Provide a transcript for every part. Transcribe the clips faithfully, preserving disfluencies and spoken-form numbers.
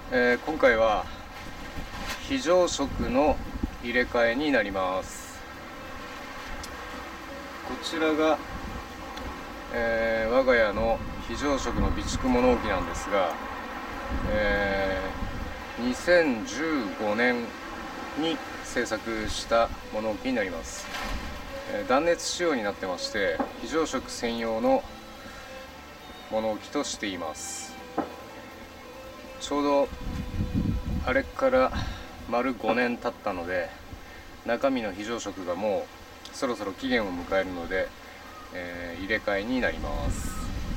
えー、今回は非常食の入れ替えになります。こちらが、えー、我が家の非常食の備蓄物置なんですが、えー、にせんじゅうごねんに制作した物置になります。えー、断熱仕様になってまして、非常食専用の物置としています。ちょうどあれから丸ごねん経ったので、中身の非常食がもうそろそろ期限を迎えるので、えー、入れ替えになります。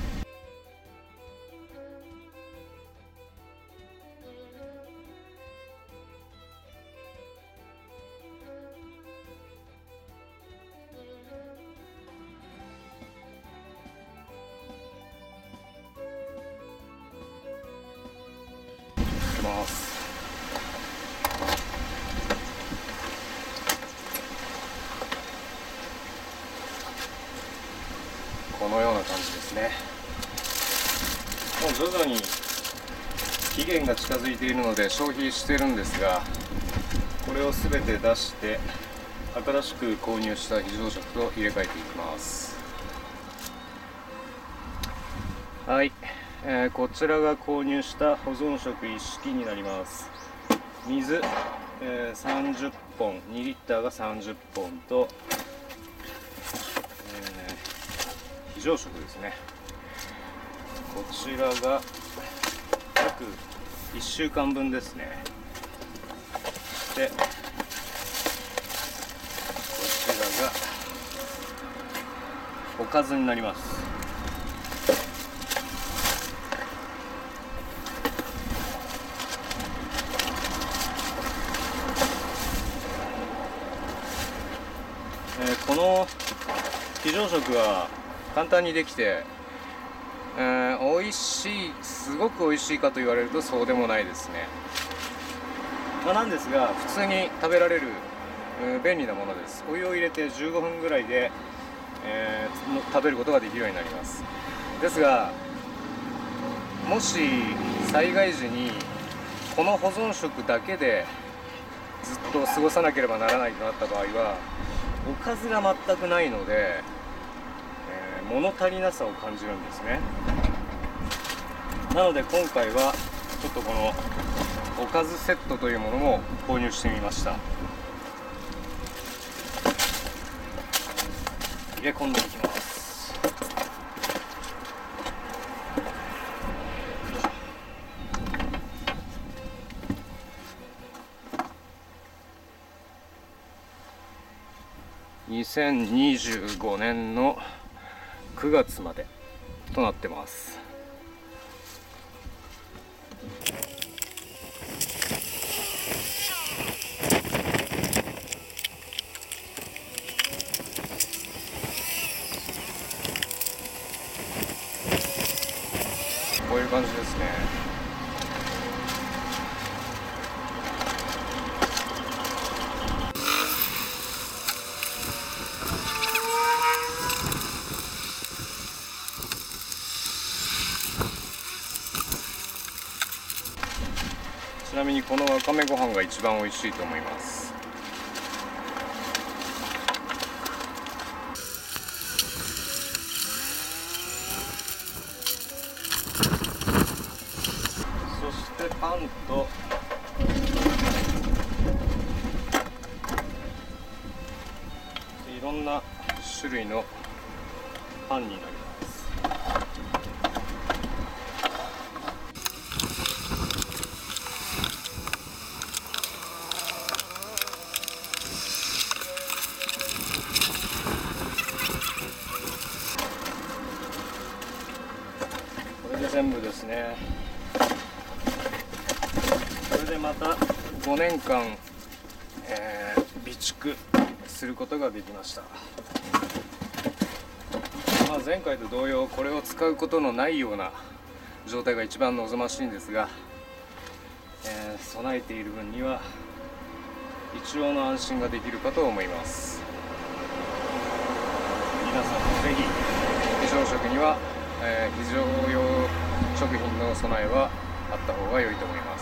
いきます。このような感じですね。もう徐々に期限が近づいているので消費してるんですが、これを全て出して新しく購入した非常食と入れ替えていきます。はい、えー、こちらが購入した保存食一式になります。水、えー、さんじゅっぽん、にリッターがさんじゅっぽんと、えー、非常食ですね。こちらが約いっしゅうかんぶんですね。で、こちらがおかずになります。えー、この非常食は簡単にできて、えー、美味しい、すごく美味しいかと言われるとそうでもないですね。まあ、なんですが普通に食べられる、えー、便利なものです。お湯を入れてじゅうごふんぐらいで、えー、食べることができるようになります。ですが、もし災害時にこの保存食だけでずっと過ごさなければならないとなった場合は、おかずが全くないので、えー、物足りなさを感じるんですね。なので今回はちょっとこのおかずセットというものも購入してみました。入れ込んでいきます。にせんにじゅうごねんのくがつまでとなってます。こういう感じですね。ちなみにこのわかめご飯が一番美味しいと思います。そしてパンといろんな種類のパンになります。これで全部ですね。これでまたごねんかん、えー、備蓄することができました。まあ、前回と同様これを使うことのないような状態が一番望ましいんですが、えー、備えている分には一応の安心ができるかと思います。皆さんもぜひ非常食には、えー、非常用食品の備えはあった方が良いと思います。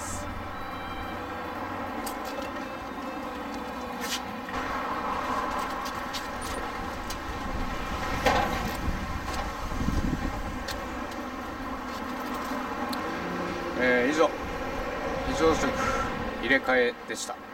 えー、以上非常食入れ替えでした。